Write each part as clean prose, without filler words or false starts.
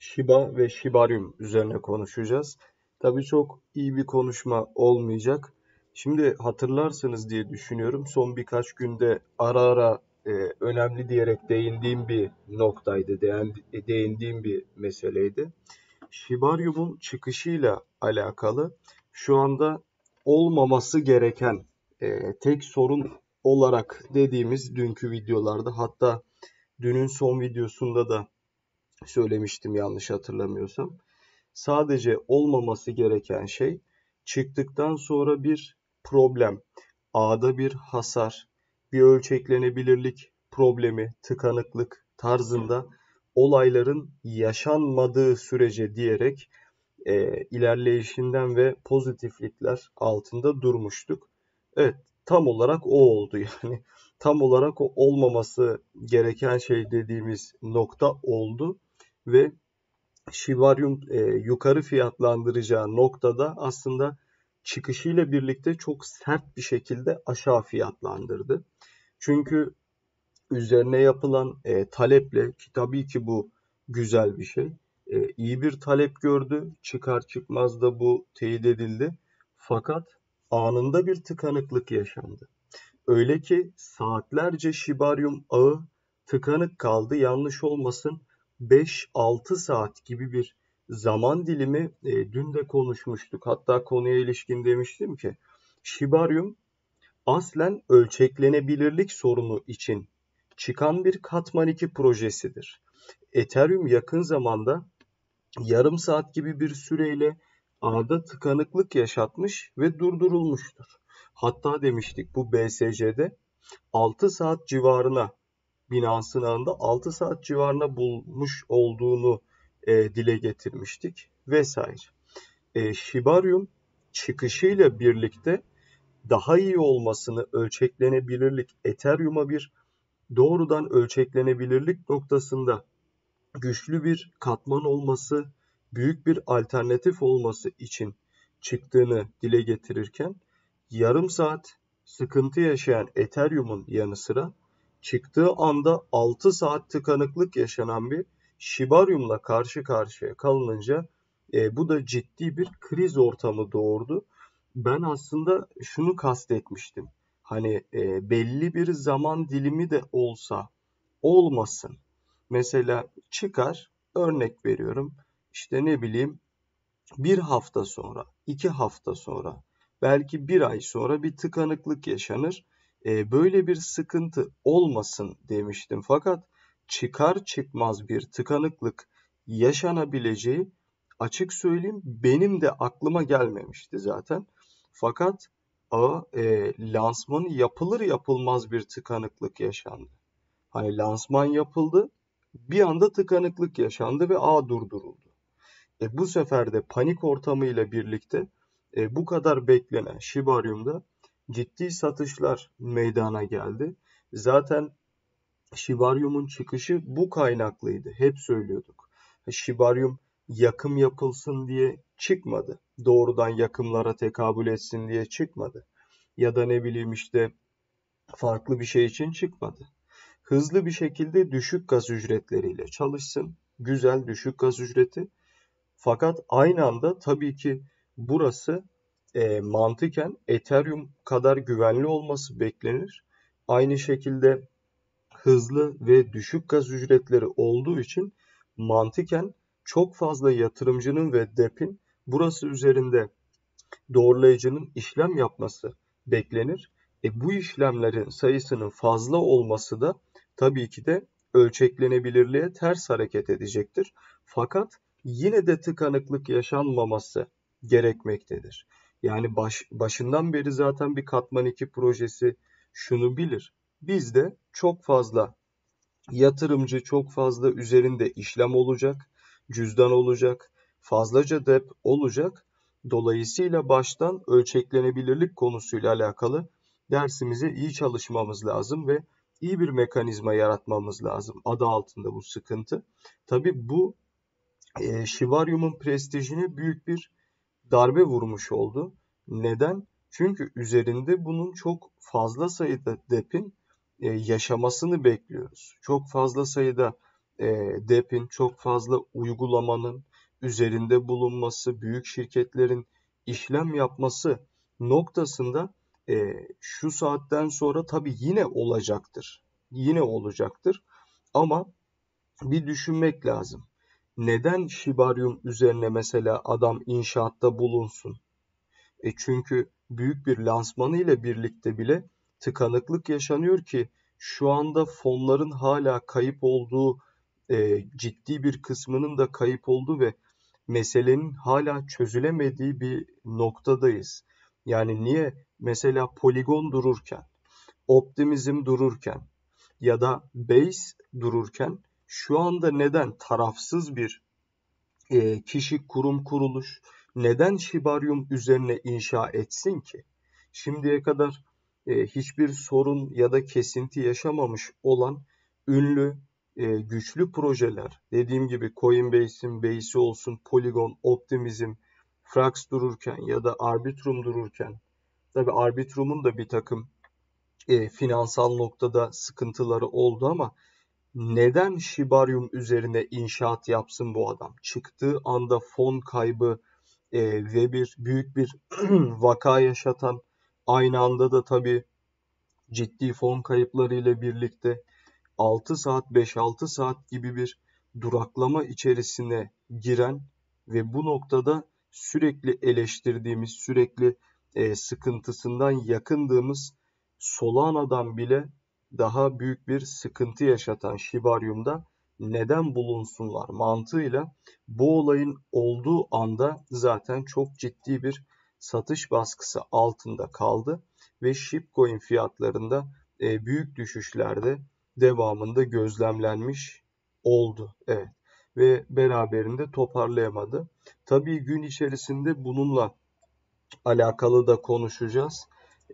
Shiba ve Shibarium üzerine konuşacağız. Tabii çok iyi bir konuşma olmayacak. Şimdi hatırlarsınız diye düşünüyorum. Son birkaç günde ara ara önemli diyerek değindiğim bir noktaydı, değindiğim bir meseleydi. Shibarium'un çıkışıyla alakalı şu anda olmaması gereken tek sorun olarak dediğimiz dünkü videolarda, hatta dünün son videosunda da söylemiştim yanlış hatırlamıyorsam. Sadece olmaması gereken şey çıktıktan sonra bir problem, ağda bir hasar, bir ölçeklenebilirlik problemi, tıkanıklık tarzında olayların yaşanmadığı sürece diyerek ilerleyişinden ve pozitiflikler altında durmuştuk. Evet, tam olarak o oldu yani. Tam olarak o olmaması gereken şey dediğimiz nokta oldu ve Shibarium yukarı fiyatlandıracağı noktada aslında çıkışıyla birlikte çok sert bir şekilde aşağı fiyatlandırdı. Çünkü üzerine yapılan taleple, ki tabii ki bu güzel bir şey, iyi bir talep gördü. Çıkar çıkmaz da bu teyit edildi. Fakat anında bir tıkanıklık yaşandı. Öyle ki saatlerce Shibarium ağı tıkanık kaldı. Yanlış olmasın, 5-6 saat gibi bir zaman dilimi dün de konuşmuştuk. Hatta konuya ilişkin demiştim ki Shibarium aslen ölçeklenebilirlik sorunu için çıkan bir Katman 2 projesidir. Ethereum yakın zamanda yarım saat gibi bir süreyle ağda tıkanıklık yaşatmış ve durdurulmuştur. Hatta demiştik bu BSC'de 6 saat civarına, Binance'ın ağında 6 saat civarına bulmuş olduğunu dile getirmiştik vesaire. Shibarium çıkışıyla birlikte daha iyi olmasını, ölçeklenebilirlik, Ethereum'a bir doğrudan ölçeklenebilirlik noktasında güçlü bir katman olması, büyük bir alternatif olması için çıktığını dile getirirken, yarım saat sıkıntı yaşayan Ethereum'un yanı sıra çıktığı anda 6 saat tıkanıklık yaşanan bir Shibarium'la karşı karşıya kalınınca bu da ciddi bir kriz ortamı doğurdu. Ben aslında şunu kastetmiştim. Hani belli bir zaman dilimi de olsa olmasın. Mesela çıkar, örnek veriyorum, işte ne bileyim, bir hafta sonra, 2 hafta sonra, belki bir ay sonra bir tıkanıklık yaşanır. Böyle bir sıkıntı olmasın demiştim. Fakat çıkar çıkmaz bir tıkanıklık yaşanabileceği, açık söyleyeyim, benim de aklıma gelmemişti zaten. Fakat lansmanı yapılır yapılmaz bir tıkanıklık yaşandı. Hani lansman yapıldı, bir anda tıkanıklık yaşandı ve ağ durduruldu. Bu sefer de panik ortamıyla birlikte bu kadar beklenen Shibarium'da ciddi satışlar meydana geldi. Zaten Shibarium'un çıkışı bu kaynaklıydı. Hep söylüyorduk. Shibarium yakım yapılsın diye çıkmadı. Doğrudan yakımlara tekabül etsin diye çıkmadı. Ya da ne bileyim işte farklı bir şey için çıkmadı. Hızlı bir şekilde düşük gaz ücretleriyle çalışsın. Güzel düşük gaz ücreti. Fakat aynı anda tabii ki burası mantıken Ethereum kadar güvenli olması beklenir. Aynı şekilde hızlı ve düşük gaz ücretleri olduğu için mantıken çok fazla yatırımcının ve dep'in burası üzerinde doğrulayıcının işlem yapması beklenir. Bu işlemlerin sayısının fazla olması da tabii ki de ölçeklenebilirliğe ters hareket edecektir. Fakat yine de tıkanıklık yaşanmaması gerekmektedir. Yani başından beri zaten bir Katman 2 projesi şunu bilir. Bizde çok fazla yatırımcı, çok fazla üzerinde işlem olacak, cüzdan olacak, fazlaca dep olacak. Dolayısıyla baştan ölçeklenebilirlik konusuyla alakalı dersimize iyi çalışmamız lazım ve iyi bir mekanizma yaratmamız lazım. Adı altında bu sıkıntı. Tabii bu Shibarium'un prestijine büyük bir darbe vurmuş oldu. Neden? Çünkü üzerinde bunun çok fazla sayıda dep'in yaşamasını bekliyoruz. Çok fazla sayıda DEP'in çok fazla uygulamanın üzerinde bulunması, büyük şirketlerin işlem yapması noktasında şu saatten sonra tabii yine olacaktır. Yine olacaktır. Ama bir düşünmek lazım. Neden Shibarium üzerine mesela adam inşaatta bulunsun? Çünkü büyük bir lansmanı ile birlikte bile tıkanıklık yaşanıyor ki şu anda fonların hala kayıp olduğu, ciddi bir kısmının da kayıp olduğu ve meselenin hala çözülemediği bir noktadayız. Yani niye mesela Polygon dururken, Optimism dururken ya da Base dururken şu anda neden tarafsız bir kişi, kurum, kuruluş neden Shibarium üzerine inşa etsin ki? Şimdiye kadar hiçbir sorun ya da kesinti yaşamamış olan ünlü, güçlü projeler, dediğim gibi Coinbase'in Base'i olsun, Polygon, Optimism, Frax dururken ya da Arbitrum dururken, tabii Arbitrum'un da bir takım finansal noktada sıkıntıları oldu ama neden Shibarium üzerine inşaat yapsın bu adam? Çıktığı anda fon kaybı ve büyük bir vaka yaşatan, aynı anda da tabii ciddi fon kayıpları ile birlikte 6 saat 5-6 saat gibi bir duraklama içerisine giren ve bu noktada sürekli eleştirdiğimiz, sürekli sıkıntısından yakındığımız Solana'dan bile daha büyük bir sıkıntı yaşatan Shibarium'da neden bulunsunlar mantığıyla bu olayın olduğu anda zaten çok ciddi bir satış baskısı altında kaldı ve Shibcoin fiyatlarında büyük düşüşlerde devamında gözlemlenmiş oldu. Evet. Ve beraberinde toparlayamadı. Tabii gün içerisinde bununla alakalı da konuşacağız.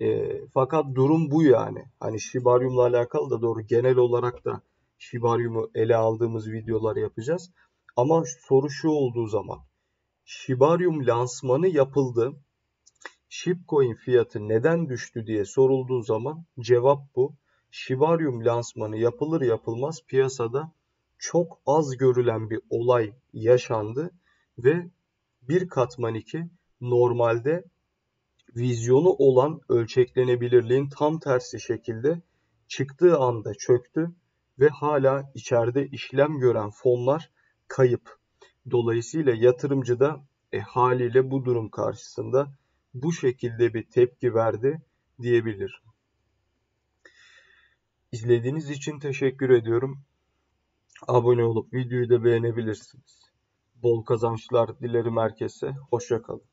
Fakat durum bu yani. Hani Shibarium'la alakalı da doğru genel olarak da Shibarium'u ele aldığımız videolar yapacağız. Ama soru şu olduğu zaman Shibarium lansmanı yapıldı. Shibcoin fiyatı neden düştü diye sorulduğu zaman cevap bu. Shibarium lansmanı yapılır yapılmaz piyasada çok az görülen bir olay yaşandı ve bir katman 2 normalde vizyonu olan ölçeklenebilirliğin tam tersi şekilde çıktığı anda çöktü ve hala içeride işlem gören fonlar kayıp. Dolayısıyla yatırımcı da haliyle bu durum karşısında bu şekilde bir tepki verdi diyebilir. İzlediğiniz için teşekkür ediyorum. Abone olup videoyu da beğenebilirsiniz. Bol kazançlar dilerim herkese. Hoşça kalın.